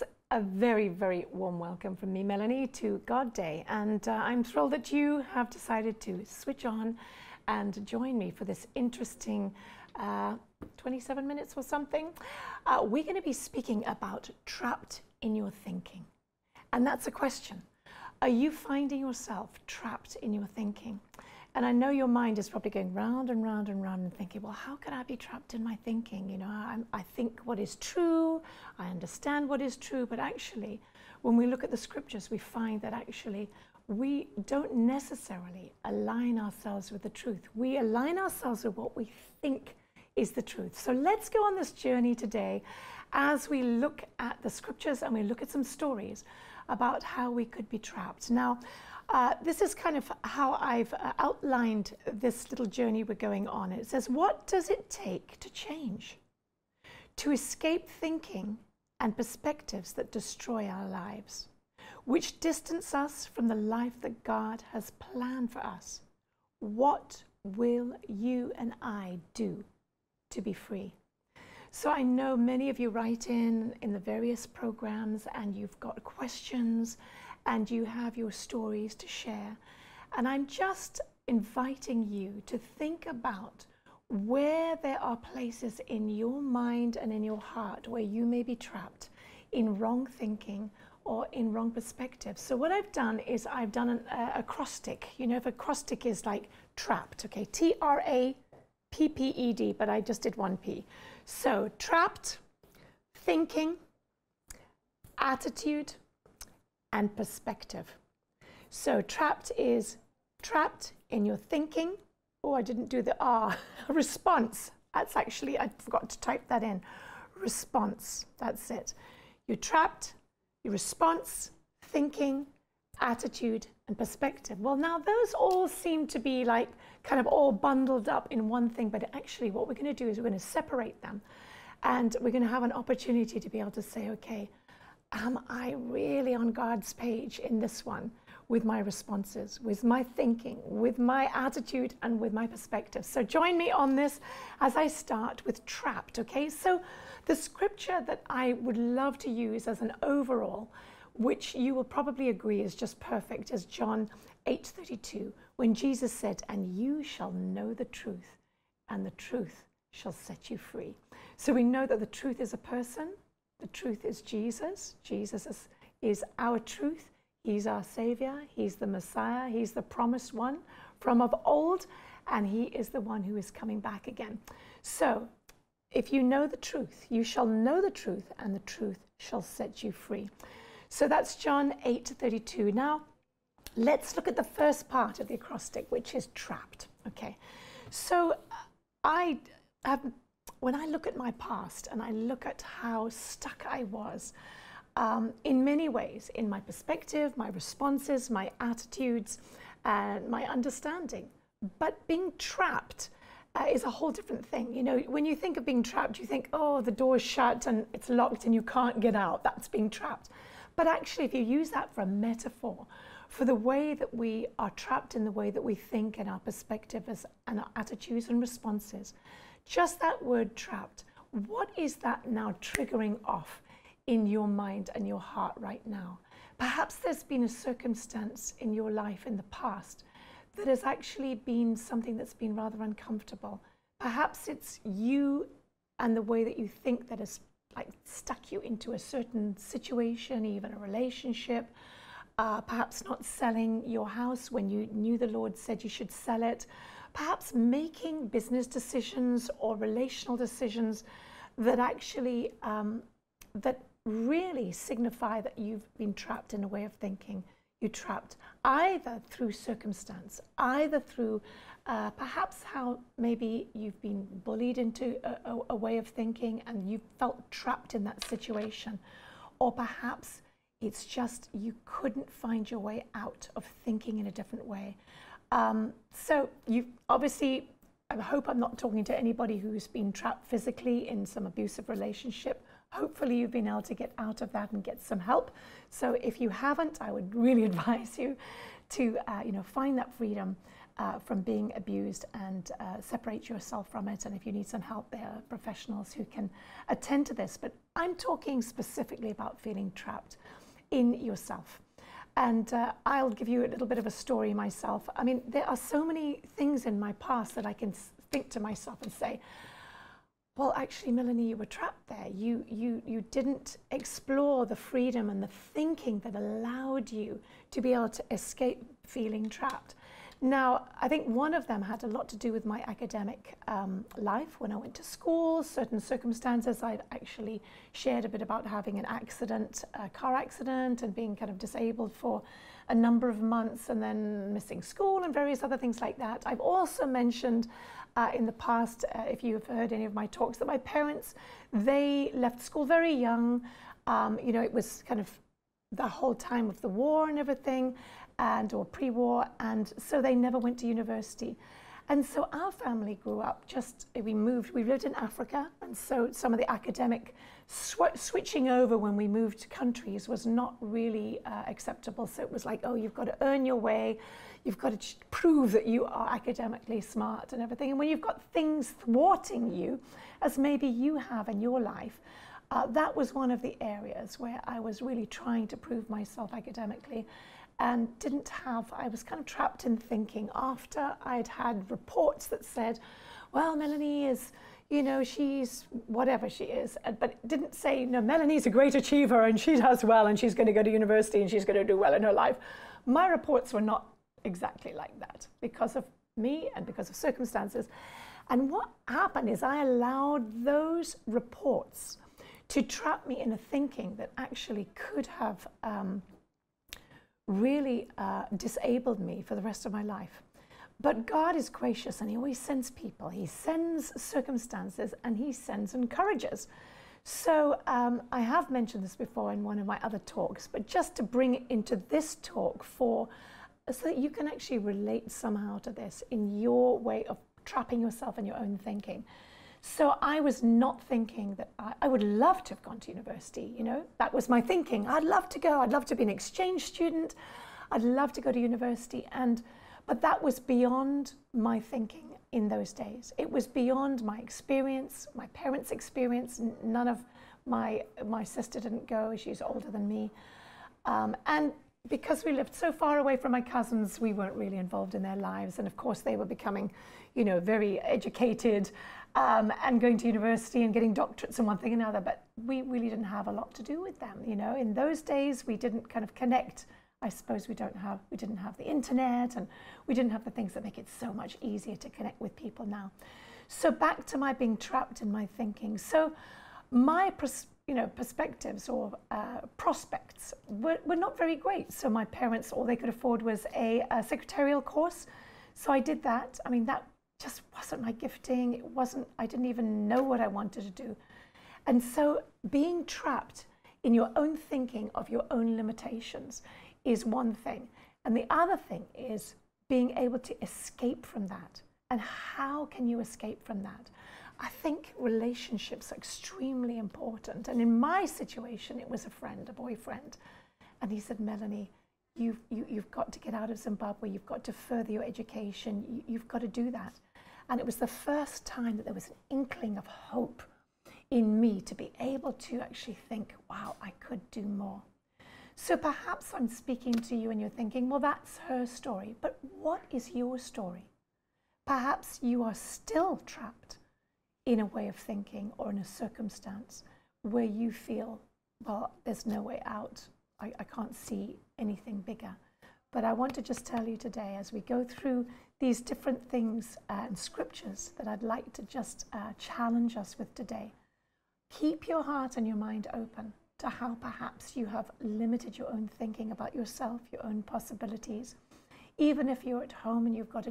It's a very, very warm welcome from me, Melanie, to God Day. And I'm thrilled that you have decided to switch on and join me for this interesting 27 minutes or something. We're going to be speaking about trapped in your thinking. And that's a question. Are you finding yourself trapped in your thinking? And I know your mind is probably going round and round and round and thinking, well, how can I be trapped in my thinking? You know, I think what is true, I understand what is true, but actually, when we look at the scriptures, we find that actually we don't necessarily align ourselves with the truth. We align ourselves with what we think is the truth. So let's go on this journey today as we look at the scriptures and we look at some stories about how we could be trapped. Now, this is kind of how I've outlined this little journey we're going on. It says, what does it take to change? To escape thinking and perspectives that destroy our lives, which distance us from the life that God has planned for us. What will you and I do to be free? So I know many of you write in the various programs and you've got questions and you have your stories to share. And I'm just inviting you to think about where there are places in your mind and in your heart where you may be trapped in wrong thinking or in wrong perspective. So what I've done is I've done an acrostic. You know, if acrostic is like trapped, okay, T-R-A-P-P-E-D, but I just did one P. So trapped, thinking, attitude, and perspective. So trapped is trapped in your thinking. Oh, I didn't do the R. Response. That's actually, I forgot to type that in. Response. That's it. You're trapped, your response, thinking, attitude, and perspective. Well, now those all seem to be like kind of all bundled up in one thing, but actually what we're going to do is we're going to separate them and we're going to have an opportunity to be able to say, okay, am I really on God's page in this one with my responses, with my thinking, with my attitude, and with my perspective? So join me on this as I start with trapped, okay? So the scripture that I would love to use as an overall, which you will probably agree is just perfect, is John 8:32, when Jesus said, "And you shall know the truth, and the truth shall set you free." So we know that the truth is a person. The truth is Jesus. Jesus is our truth. He's our Savior. He's the Messiah. He's the promised one from of old, and he is the one who is coming back again. So if you know the truth, you shall know the truth, and the truth shall set you free. So that's John 8:32. Now, let's look at the first part of the acrostic, which is trapped. Okay, so when I look at my past and I look at how stuck I was in many ways, in my perspective, my responses, my attitudes, and my understanding. But being trapped is a whole different thing. You know, when you think of being trapped, you think, oh, the door's shut and it's locked and you can't get out. That's being trapped. But actually, if you use that for a metaphor, for the way that we are trapped in the way that we think and our perspectives and our attitudes and responses, just that word trapped, what is that now triggering off in your mind and your heart right now? Perhaps there's been a circumstance in your life in the past that has actually been something that's been rather uncomfortable. Perhaps it's you and the way that you think that has like stuck you into a certain situation, even a relationship. Perhaps not selling your house when you knew the Lord said you should sell it. Perhaps making business decisions or relational decisions that actually, that really signify that you've been trapped in a way of thinking. You're trapped either through circumstance, either through perhaps how maybe you've been bullied into a way of thinking and you felt trapped in that situation, or perhaps it's just you couldn't find your way out of thinking in a different way. So you obviously, I hope I'm not talking to anybody who's been trapped physically in some abusive relationship. Hopefully you've been able to get out of that and get some help. So if you haven't, I would really advise you to find that freedom from being abused and separate yourself from it. And if you need some help, there are professionals who can attend to this. But I'm talking specifically about feeling trapped in yourself. And I'll give you a little bit of a story myself. I mean, there are so many things in my past that I can think to myself and say, well, actually, Melanie, you were trapped there. You didn't explore the freedom and the thinking that allowed you to be able to escape feeling trapped. Now, I think one of them had a lot to do with my academic life. When I went to school, certain circumstances, I'd actually shared a bit about having an accident, a car accident, and being kind of disabled for a number of months and then missing school and various other things like that. I've also mentioned in the past, if you've heard any of my talks, that my parents, they left school very young. You know, it was kind of the whole time of the war and everything, or pre-war, and so they never went to university. And so our family grew up we lived in Africa, and so some of the academic switching over when we moved countries was not really acceptable. So it was like, oh, you've got to earn your way, you've got to prove that you are academically smart and everything. And when you've got things thwarting you, as maybe you have in your life, that was one of the areas where I was really trying to prove myself academically. And I was kind of trapped in thinking after I'd had reports that said, well, Melanie is, you know, she's whatever she is, but it didn't say, no, Melanie's a great achiever and she does well and she's going to go to university and she's going to do well in her life. My reports were not exactly like that because of me and because of circumstances. And what happened is I allowed those reports to trap me in a thinking that actually could have really disabled me for the rest of my life. But God is gracious and he always sends people. He sends circumstances and he sends encouragers. So I have mentioned this before in one of my other talks, but just to bring it into this talk so that you can actually relate somehow to this in your way of trapping yourself in your own thinking. So I was not thinking that I would love to have gone to university, you know, that was my thinking. I'd love to go, I'd love to be an exchange student, I'd love to go to university, but that was beyond my thinking in those days. It was beyond my experience, my parents' experience. None of my sister didn't go, she's older than me. And because we lived so far away from my cousins, we weren't really involved in their lives. And of course they were becoming, you know, very educated, and going to university and getting doctorates and one thing and another, but we really didn't have a lot to do with them. You know, in those days we didn't kind of connect. I suppose we didn't have the internet, and we didn't have the things that make it so much easier to connect with people now. So back to my being trapped in my thinking. So my perspectives or prospects were not very great. So my parents, all they could afford was a secretarial course. So I did that. I mean, that just wasn't my gifting. I didn't even know what I wanted to do. And so being trapped in your own thinking of your own limitations is one thing. And the other thing is being able to escape from that. And how can you escape from that? I think relationships are extremely important. And in my situation, it was a boyfriend. And he said, Melanie, you've got to get out of Zimbabwe. You've got to further your education. You've got to do that. And it was the first time that there was an inkling of hope in me to be able to actually think, wow, I could do more. So perhaps I'm speaking to you and you're thinking, well, that's her story. But what is your story? Perhaps you are still trapped in a way of thinking or in a circumstance where you feel, well, there's no way out. I can't see anything bigger. But I want to just tell you today, as we go through these different things and scriptures that I'd like to just challenge us with today, keep your heart and your mind open to how perhaps you have limited your own thinking about yourself, your own possibilities. Even if you're at home and you've got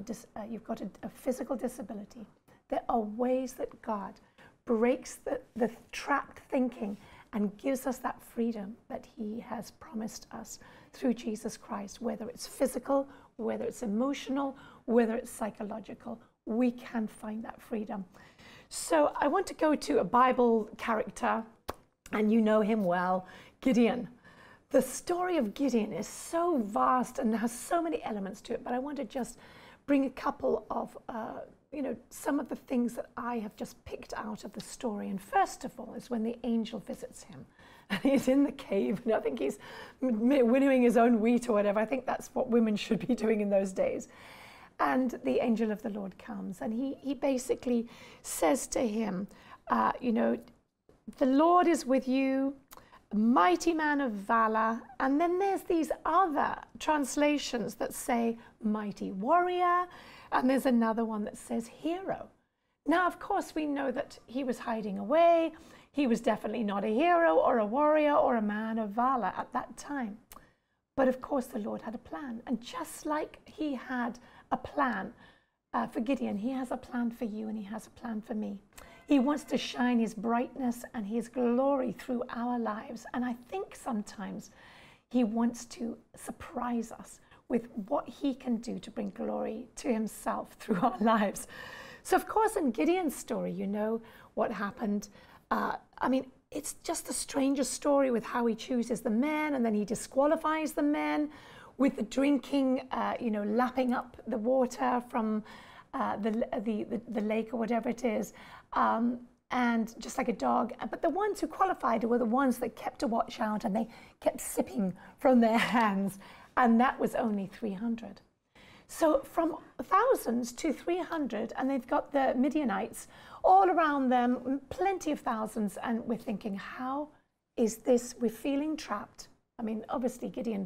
a physical disability, there are ways that God breaks the trapped thinking and gives us that freedom that he has promised us through Jesus Christ, whether it's physical, whether it's emotional, whether it's psychological, we can find that freedom. So I want to go to a Bible character, and you know him well, Gideon. The story of Gideon is so vast and has so many elements to it, but I want to just bring a couple of, some of the things that I have just picked out of the story. And first of all is when the angel visits him. And he's in the cave, and I think he's winnowing his own wheat or whatever. I think that's what women should be doing in those days. And the angel of the Lord comes, and he basically says to him, the Lord is with you, mighty man of valor. And then there's these other translations that say mighty warrior, and there's another one that says hero. Now, of course, we know that he was hiding away. He was definitely not a hero or a warrior or a man of valor at that time. But of course, the Lord had a plan. And just like he had a plan for Gideon, he has a plan for you, and he has a plan for me. He wants to shine his brightness and his glory through our lives. And I think sometimes he wants to surprise us with what he can do to bring glory to himself through our lives. So of course, in Gideon's story, you know what happened. It's just the strangest story with how he chooses the men, and then he disqualifies the men with the drinking, lapping up the water from the lake or whatever it is, and just like a dog. But the ones who qualified were the ones that kept a watch out, and they kept sipping from their hands, and that was only 300. So from thousands to 300, and they've got the Midianites all around them, plenty of thousands, and we're thinking, how is this? We're feeling trapped. I mean, obviously Gideon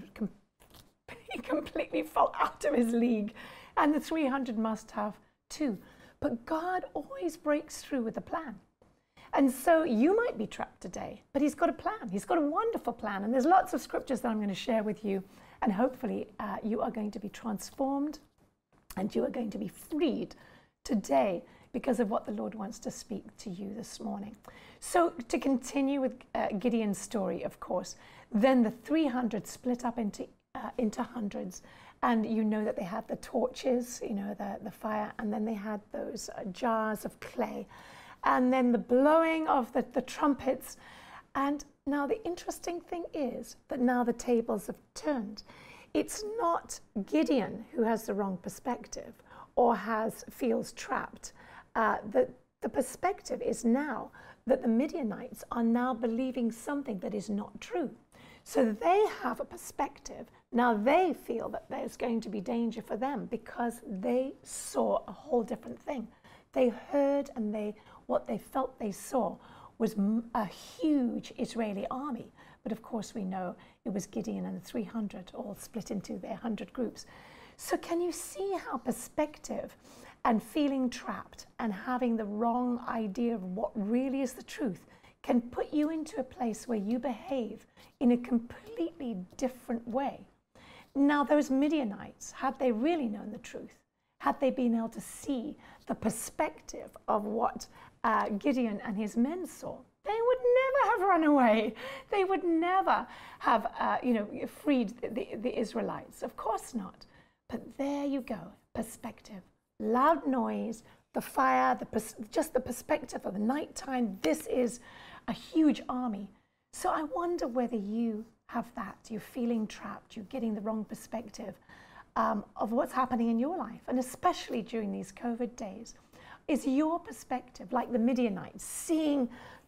completely fell out of his league, and the 300 must have too. But God always breaks through with a plan. And so you might be trapped today, but he's got a plan. He's got a wonderful plan. And there's lots of scriptures that I'm going to share with you. And hopefully you are going to be transformed, and you are going to be freed today because of what the Lord wants to speak to you this morning. So to continue with Gideon's story, of course, then the 300 split up into hundreds. And you know that they had the torches, the fire, and then they had those jars of clay. And then the blowing of the trumpets. And now the interesting thing is that now the tables have turned. It's not Gideon who has the wrong perspective or feels trapped. The perspective is now that the Midianites are now believing something that is not true. So they have a perspective. Now they feel that there's going to be danger for them because they saw a whole different thing. They heard, and what they felt they saw was a huge Israeli army. But of course we know it was Gideon and the 300 all split into their 100 groups. So can you see how perspective and feeling trapped and having the wrong idea of what really is the truth can put you into a place where you behave in a completely different way? Now those Midianites, had they really known the truth, had they been able to see the perspective of what Gideon and his men saw, they would never have run away. They would never have, freed the Israelites. Of course not. But there you go, perspective. Loud noise, the fire, just the perspective of the nighttime. This is a huge army. So I wonder whether you have that. You're feeling trapped. You're getting the wrong perspective of what's happening in your life, and especially during these COVID days. Is your perspective like the Midianites, seeing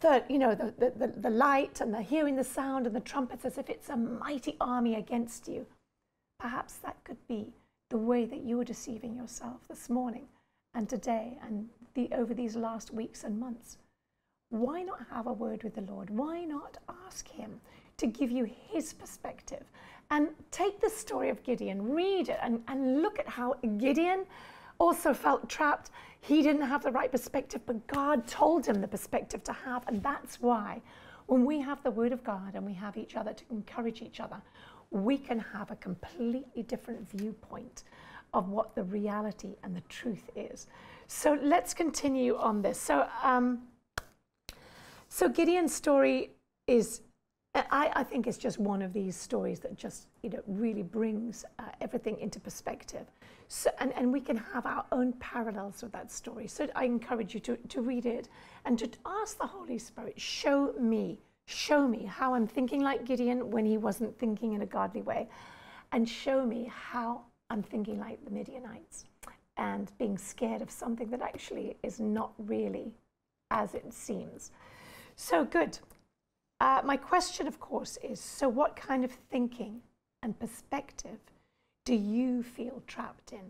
the light and hearing the sound and the trumpets as if it's a mighty army against you? Perhaps that could be the way that you are deceiving yourself this morning and today and over these last weeks and months. Why not have a word with the Lord? Why not ask him to give you his perspective? And take the story of Gideon, read it, and look at how Gideon also felt trapped. He didn't have the right perspective, but God told him the perspective to have. And that's why when we have the word of God and we have each other to encourage each other, we can have a completely different viewpoint of what the reality and the truth is. So let's continue on this. So Gideon's story is, I think it's just one of these stories that just really brings everything into perspective. So, and we can have our own parallels with that story. So I encourage you to read it and to ask the Holy Spirit, show me how I'm thinking like Gideon when he wasn't thinking in a godly way, and show me how I'm thinking like the Midianites. and being scared of something that actually is not really as it seems. So good. My question, of course, is, so what kind of thinking and perspective do you feel trapped in?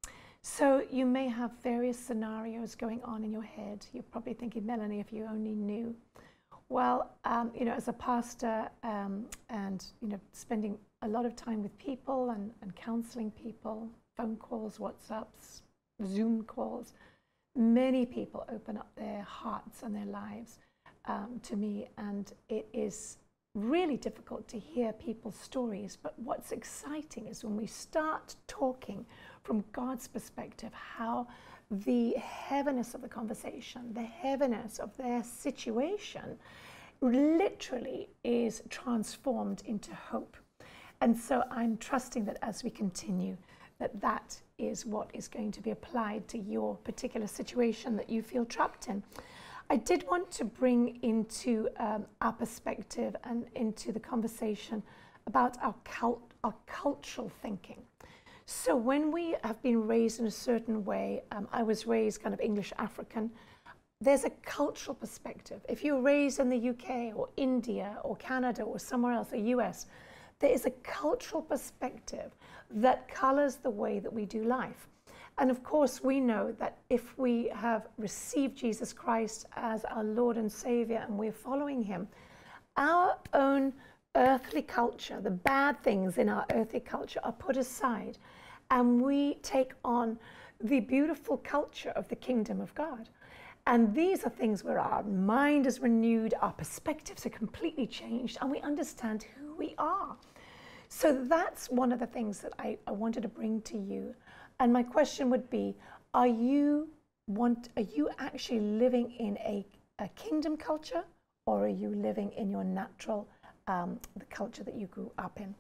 So you may have various scenarios going on in your head. You're probably thinking, Melanie, if you only knew. Well, you know, as a pastor and, you know, spending a lot of time with people and counseling people, phone calls, WhatsApps, Zoom calls, many people open up their hearts and their lives to me, and it is really difficult to hear people's stories. But what's exciting is when we start talking from God's perspective, how the heaviness of the conversation, the heaviness of their situation literally is transformed into hope. And so I'm trusting that as we continue, that is what is going to be applied to your particular situation that you feel trapped in. I did want to bring into our perspective and into the conversation about our cultural thinking. So when we have been raised in a certain way, I was raised kind of English African, there's a cultural perspective. If you're raised in the UK or India or Canada or somewhere else, the US, there is a cultural perspective that colors the way that we do life. And of course, we know that if we have received Jesus Christ as our Lord and Savior and we're following him, our own earthly culture, the bad things in our earthly culture are put aside, and we take on the beautiful culture of the kingdom of God. And these are things where our mind is renewed, our perspectives are completely changed, and we understand who we are. So that's one of the things that I wanted to bring to you. And my question would be, are you actually living in a kingdom culture, or are you living in your natural the culture that you grew up in?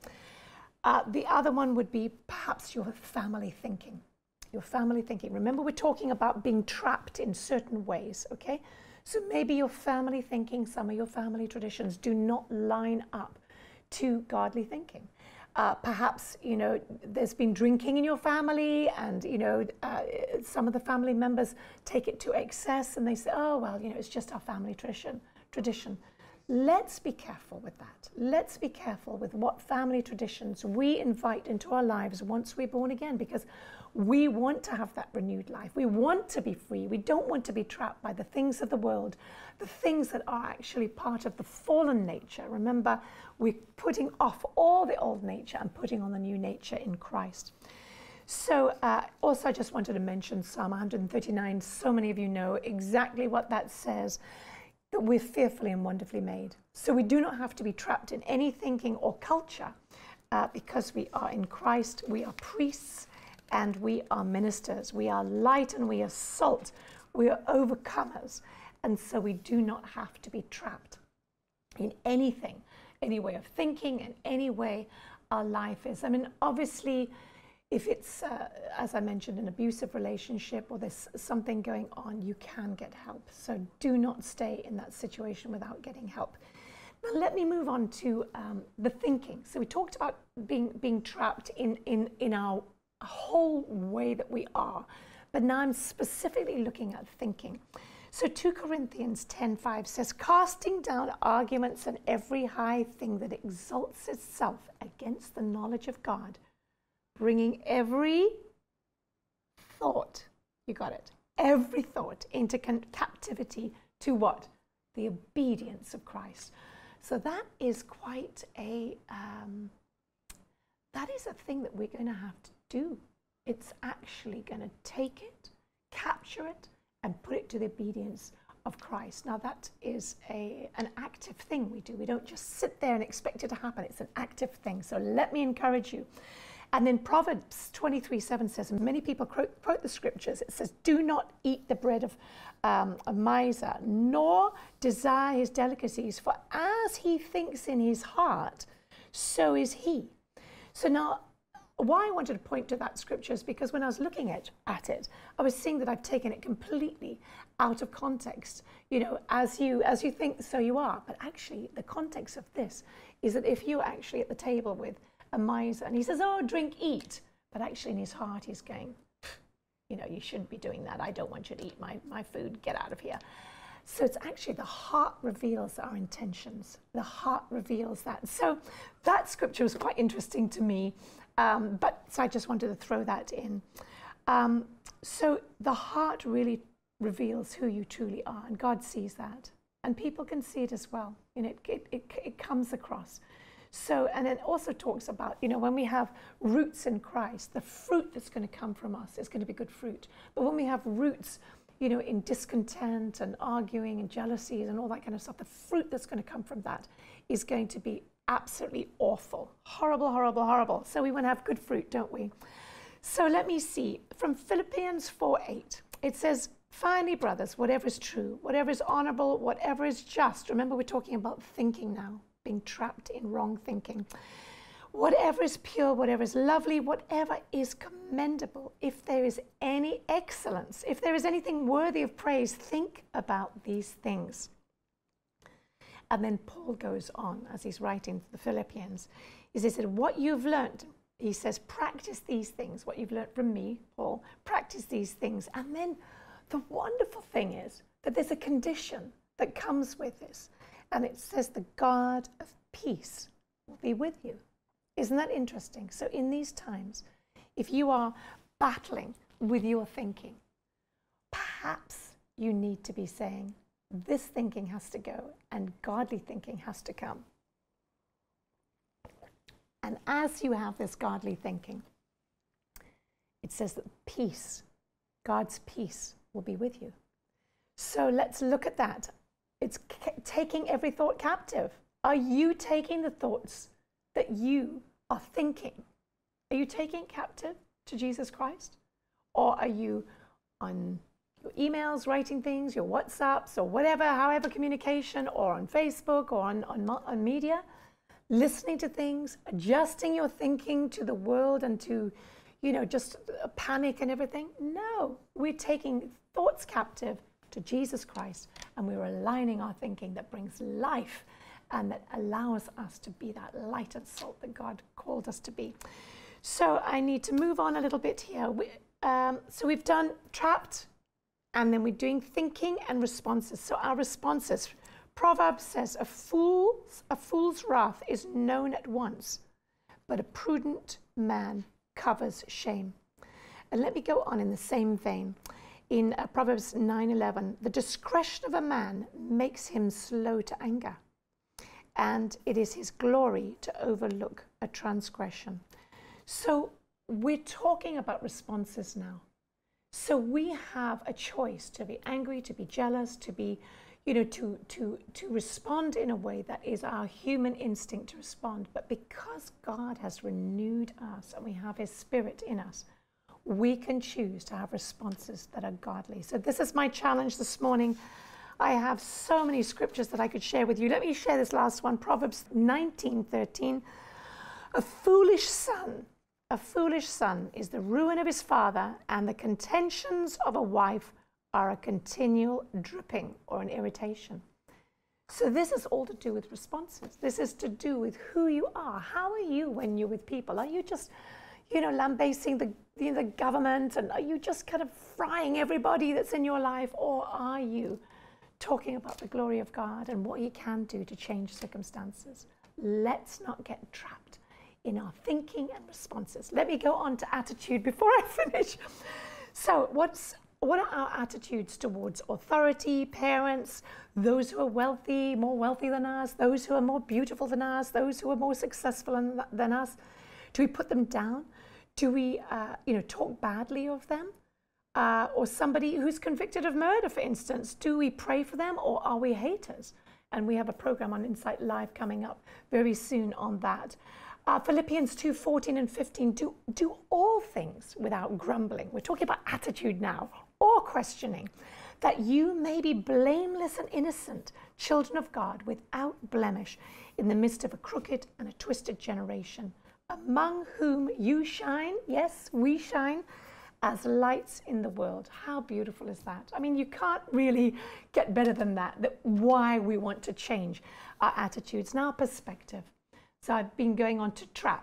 The other one would be perhaps your family thinking. Your family thinking. Remember, we're talking about being trapped in certain ways, okay? So maybe your family thinking, some of your family traditions do not line up to godly thinking. Perhaps, you know, there's been drinking in your family, and, you know, some of the family members take it to excess and they say, oh, well, you know, it's just our family tradition. Let's be careful with that. Let's be careful with what family traditions we invite into our lives once we're born again, because we want to have that renewed life. We want to be free. We don't want to be trapped by the things of the world, the things that are actually part of the fallen nature. Remember, we're putting off all the old nature and putting on the new nature in Christ. So also I just wanted to mention Psalm 139. So many of you know exactly what that says, that we're fearfully and wonderfully made. So we do not have to be trapped in any thinking or culture because we are in Christ. We are priests and we are ministers. We are light and we are salt. We are overcomers. And so we do not have to be trapped in anything, any way of thinking, and any way our life is. I mean, obviously, if it's, as I mentioned, an abusive relationship or there's something going on, you can get help. So do not stay in that situation without getting help. Now let me move on to the thinking. So we talked about being trapped in our whole way that we are, but now I'm specifically looking at thinking. So 2 Corinthians 10:5 says, casting down arguments and every high thing that exalts itself against the knowledge of God, bringing every thought, you got it, every thought into captivity to what? The obedience of Christ. So that is quite a, that is a thing that we're going to have to do. It's actually going to take it, capture it, and put it to the obedience of Christ. Now that is an active thing we do. We don't just sit there and expect it to happen. It's an active thing. So let me encourage you. And then Proverbs 23:7 says, and many people quote the scriptures, it says, do not eat the bread of a miser, nor desire his delicacies, for as he thinks in his heart, so is he. So now, why I wanted to point to that scripture is because when I was looking at it, I was seeing that I've taken it completely out of context. You know, as you think, so you are. But actually, the context of this is that if you're actually at the table with a miser and he says, oh, drink, eat, but actually in his heart he's going, you know, you shouldn't be doing that. I don't want you to eat my food. Get out of here. So it's actually the heart reveals our intentions. The heart reveals that. So that scripture was quite interesting to me. So I just wanted to throw that in. So the heart really reveals who you truly are, and God sees that. And people can see it as well. You know, it comes across. So, and it also talks about, you know, when we have roots in Christ, the fruit that's going to come from us is going to be good fruit. But when we have roots, you know, in discontent and arguing and jealousies and all that kind of stuff, the fruit that's going to come from that is going to be absolutely awful. Horrible, horrible, horrible. So we want to have good fruit, don't we? So let me see. From Philippians 4:8, it says, finally, brothers, whatever is true, whatever is honorable, whatever is just. Remember, we're talking about thinking now, being trapped in wrong thinking. Whatever is pure, whatever is lovely, whatever is commendable, if there is any excellence, if there is anything worthy of praise, think about these things. And then Paul goes on as he's writing to the Philippians. He says, what you've learned, he says, practice these things. What you've learned from me, Paul, practice these things. And then the wonderful thing is that there's a condition that comes with this. And it says, the God of peace will be with you. Isn't that interesting? So in these times, if you are battling with your thinking, perhaps you need to be saying, this thinking has to go and godly thinking has to come. And as you have this godly thinking, it says that peace, God's peace, will be with you. So let's look at that. It's taking every thought captive. Are you taking the thoughts that you are thinking? Are you taking it captive to Jesus Christ? Or are you on your emails, writing things, your WhatsApps, or whatever, however communication, or on Facebook, or on media, listening to things, adjusting your thinking to the world and to, you know, just panic and everything? No, we're taking thoughts captive to Jesus Christ, and we're aligning our thinking that brings life and that allows us to be that light and salt that God called us to be. So I need to move on a little bit here. So we've done trapped, and then we're doing thinking and responses. So our responses, Proverbs says, a fool's wrath is known at once, but a prudent man covers shame. And let me go on in the same vein. In Proverbs 9:11, the discretion of a man makes him slow to anger, and it is his glory to overlook a transgression. So we're talking about responses now. So we have a choice to be angry, to be jealous, to be, you know, to respond in a way that is our human instinct to respond. But because God has renewed us and we have his spirit in us, we can choose to have responses that are godly. So this is my challenge this morning. I have so many scriptures that I could share with you. Let me share this last one. Proverbs 19:13. A foolish son is the ruin of his father, and the contentions of a wife are a continual dripping or an irritation. So this is all to do with responses. This is to do with who you are. How are you when you're with people? Are you just, you know, lambasting the government, and are you just kind of frying everybody that's in your life? Or are you talking about the glory of God and what he can do to change circumstances? Let's not get trapped in our thinking and responses. Let me go on to attitude before I finish. So what are our attitudes towards authority, parents, those who are wealthy, more wealthy than us, those who are more beautiful than us, those who are more successful than us? Do we put them down? Do we, talk badly of them? Or somebody who's convicted of murder, for instance, do we pray for them, or are we haters? And we have a program on Insight Live coming up very soon on that. Philippians 2:14 and 15, do all things without grumbling. We're talking about attitude now, or questioning, that you may be blameless and innocent, children of God, without blemish, in the midst of a crooked and a twisted generation, among whom you shine, yes, we shine, as lights in the world. How beautiful is that? I mean, you can't really get better than that why we want to change our attitudes and our perspective. So I've been going on to trap.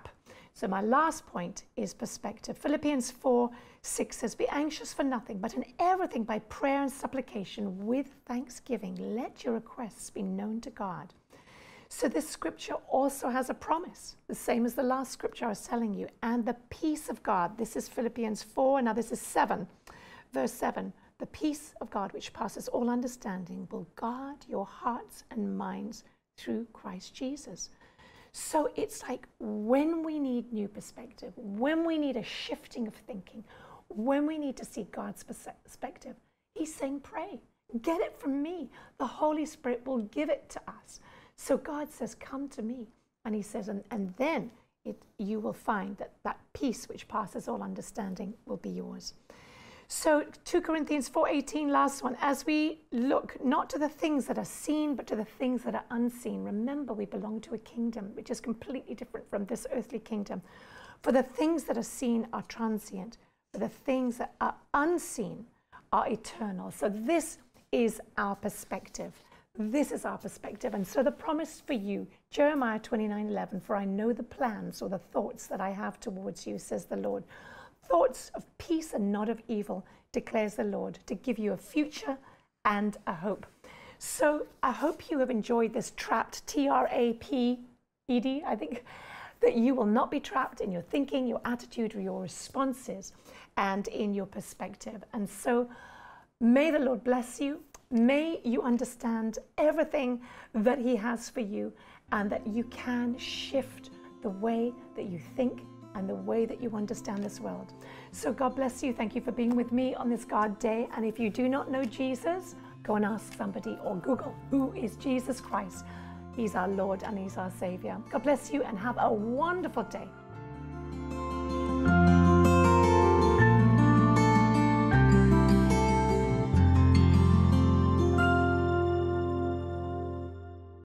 So my last point is perspective. Philippians 4:6 says, be anxious for nothing, but in everything by prayer and supplication with thanksgiving, let your requests be known to God. So this scripture also has a promise, the same as the last scripture I was telling you. And the peace of God, this is Philippians 4, now this is 7, verse 7. The peace of God, which passes all understanding, will guard your hearts and minds through Christ Jesus. So it's like when we need new perspective, when we need a shifting of thinking, when we need to see God's perspective, he's saying, pray, get it from me. The Holy Spirit will give it to us. So God says, come to me. And he says, and then you will find that peace which passes all understanding will be yours. So 2 Corinthians 4:18, last one. As we look not to the things that are seen, but to the things that are unseen. Remember, we belong to a kingdom which is completely different from this earthly kingdom. For the things that are seen are transient, but the things that are unseen are eternal. So this is our perspective. This is our perspective. And so the promise for you, Jeremiah 29:11, for I know the plans or the thoughts that I have towards you, says the Lord. Thoughts of peace and not of evil, declares the Lord, to give you a future and a hope. So I hope you have enjoyed this trapped, T-R-A-P-E-D, I think, that you will not be trapped in your thinking, your attitude, or your responses, and in your perspective. And so may the Lord bless you. May you understand everything that he has for you, and that you can shift the way that you think and the way that you understand this world. So God bless you. Thank you for being with me on this God Day. And if you do not know Jesus, go and ask somebody or Google, who is Jesus Christ? He's our Lord and he's our Savior. God bless you and have a wonderful day.